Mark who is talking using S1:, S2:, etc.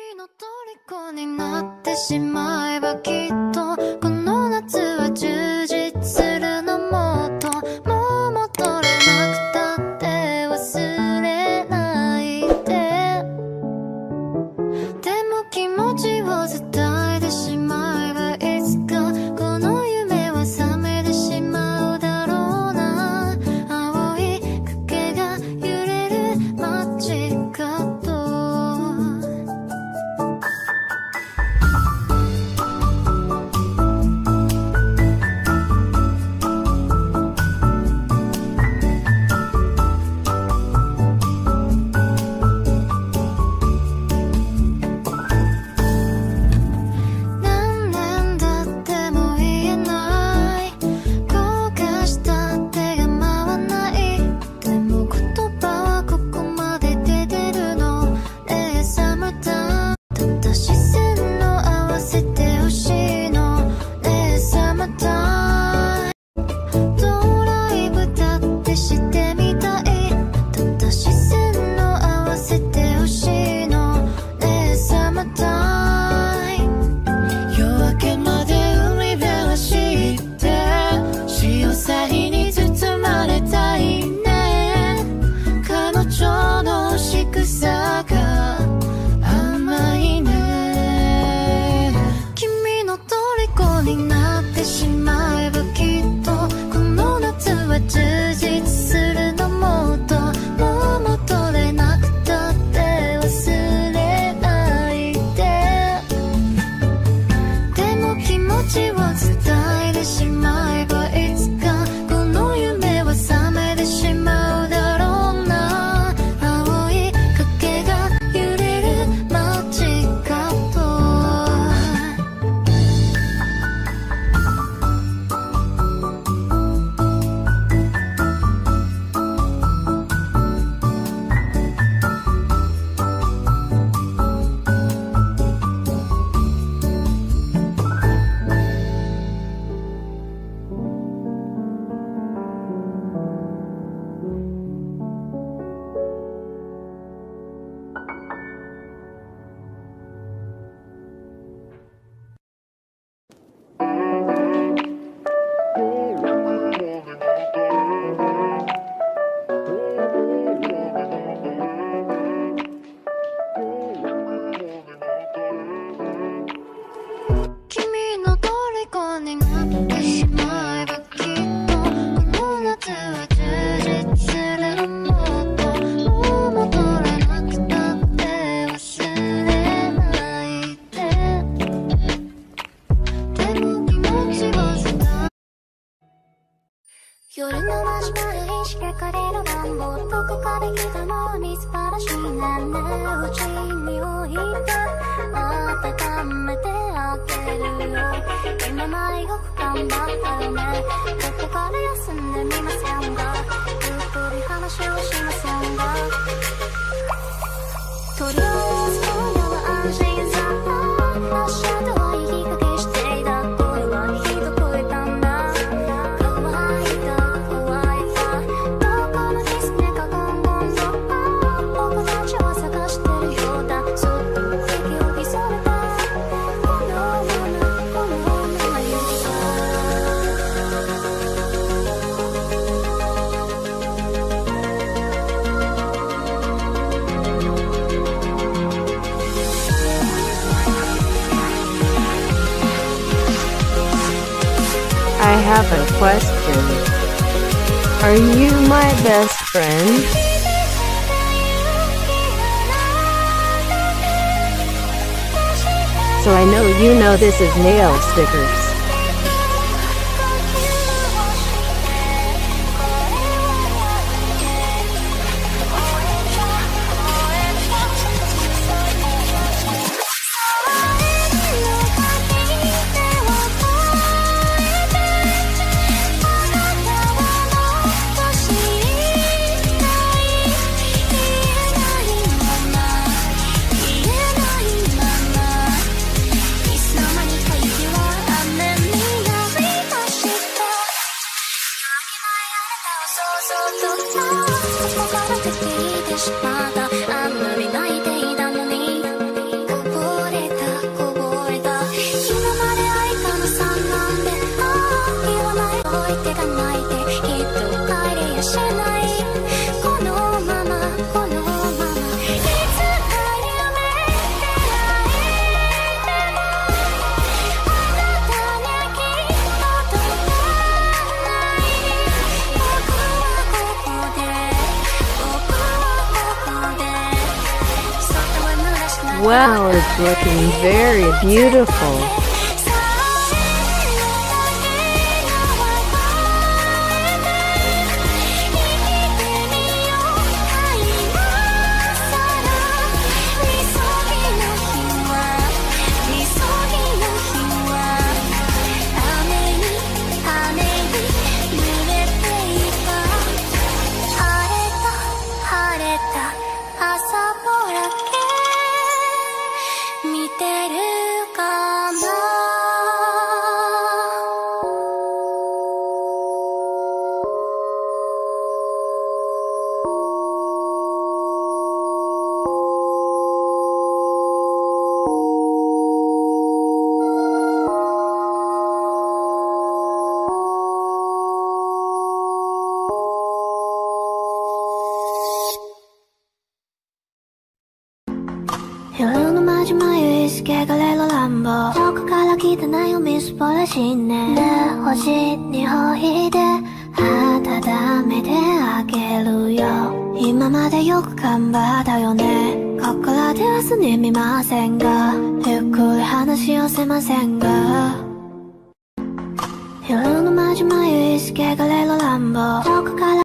S1: の虜になってしまえばきっとこの夏は充実するのもっともう戻れなくたって忘れないででも気持ちを伝えてしまえばいつかこの夢は覚めてしまうだろうな青い影が揺れる街角夜の間近でしかかれる暖房どこかで来たのはみすばらしいねうちに置いて温めてあげるよ今前よく頑張ったよねここから休んでみませんがゆっくり話をしませんがとりあえず今夜は安心さ足跡は行きかけしていた声はひどくいたんだ
S2: I have a question. Are you my best friend? So I know you know this is nail stickers. Wow, it's looking very beautiful.
S1: 夜のまじまゆいすけがれろ乱暴どこから来たなよみすぼらしいねで星にほいで温めてあげるよ今までよく頑張ったよね心ではすねみませんがゆっくり話をせませんが夜のまじまゆいすけがれろ乱暴どこから